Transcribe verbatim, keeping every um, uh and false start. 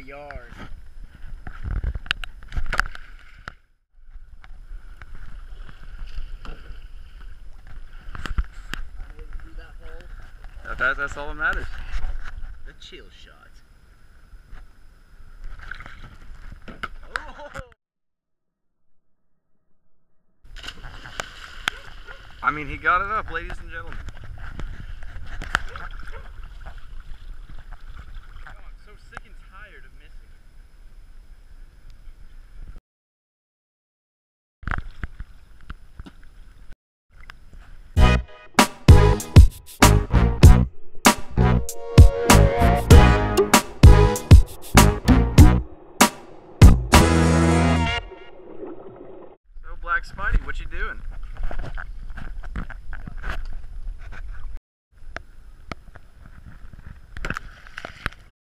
yard. That, that's all that matters. The chill shot. I mean, he got it up, ladies and gentlemen. Oh, I'm so sick and tired of missing. So, Black Spidey, what you doing?